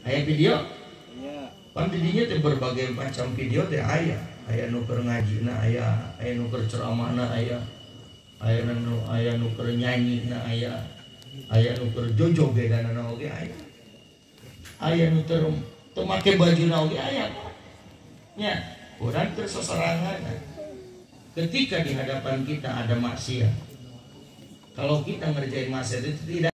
Aya video? Pan didinya teh berbagai macam video teh aya nu keur ngajina aya nu keur ceramahna aya nu keur nyanyina aya nu keur jojogedanana oge aya nu teu make bajuna oge aya nya urang teu sasarangan ketika di hadapan kita ada maksiat. Kalau kita ngerjain maksiat itu tidak